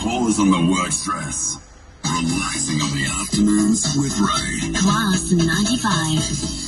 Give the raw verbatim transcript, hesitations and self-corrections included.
pause on the work stress. Relaxing on the afternoons with Ray. Class ninety-five.